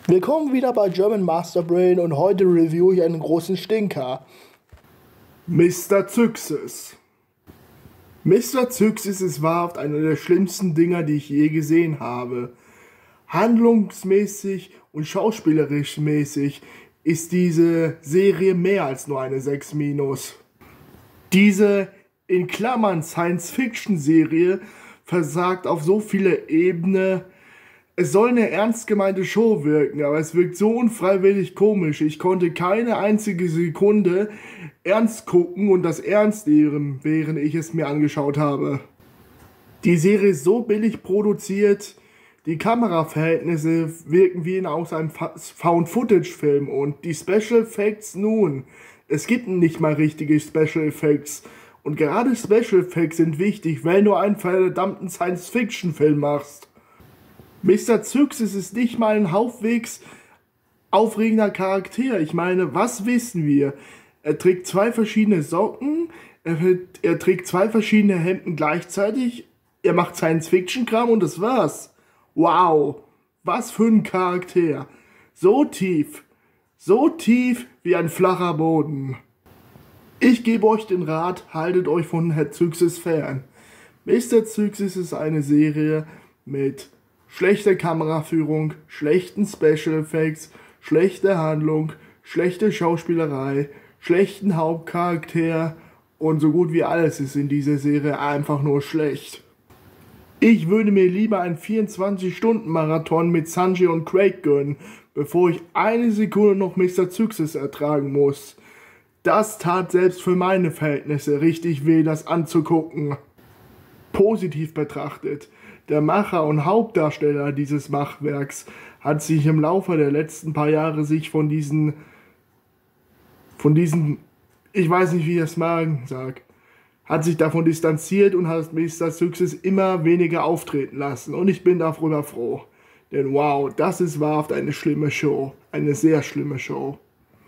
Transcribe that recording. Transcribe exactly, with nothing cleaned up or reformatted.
Willkommen wieder bei German Master Brain und heute review ich einen großen Stinker. Mister Zeuxis. Mister Zeuxis ist wahrhaft einer der schlimmsten Dinger, die ich je gesehen habe. Handlungsmäßig und schauspielerisch mäßig ist diese Serie mehr als nur eine sechs minus. Diese in Klammern Science-Fiction-Serie versagt auf so viele Ebenen. Es soll eine ernst gemeinte Show wirken, aber es wirkt so unfreiwillig komisch. Ich konnte keine einzige Sekunde ernst gucken und das ernst nehmen, während ich es mir angeschaut habe. Die Serie ist so billig produziert, die Kameraverhältnisse wirken wie in aus einem Found-Footage-Film und die Special Effects nun. Es gibt nicht mal richtige Special Effects. Und gerade Special Effects sind wichtig, wenn du einen verdammten Science-Fiction-Film machst. Mister Zeuxis ist nicht mal ein halbwegs aufregender Charakter. Ich meine, was wissen wir? Er trägt zwei verschiedene Socken, er, er trägt zwei verschiedene Hemden gleichzeitig, er macht Science-Fiction-Kram und das war's. Wow, was für ein Charakter. So tief, so tief wie ein flacher Boden. Ich gebe euch den Rat, haltet euch von Herr Zeuxis fern. Mister Zeuxis ist eine Serie mit schlechter Kameraführung, schlechten Special Effects, schlechte Handlung, schlechte Schauspielerei, schlechten Hauptcharakter und so gut wie alles ist in dieser Serie einfach nur schlecht. Ich würde mir lieber einen vierundzwanzig-Stunden-Marathon mit Sanjay und Craig gönnen, bevor ich eine Sekunde noch Mister Zeuxis ertragen muss. Das tat selbst für meine Verhältnisse richtig weh, das anzugucken. Positiv betrachtet, der Macher und Hauptdarsteller dieses Machwerks hat sich im Laufe der letzten paar Jahre sich von diesen, von diesen, ich weiß nicht, wie ich das sagen sag, hat sich davon distanziert und hat Mister Zeuxis immer weniger auftreten lassen. Und ich bin darüber froh. Denn wow, das ist wahrhaft eine schlimme Show. Eine sehr schlimme Show.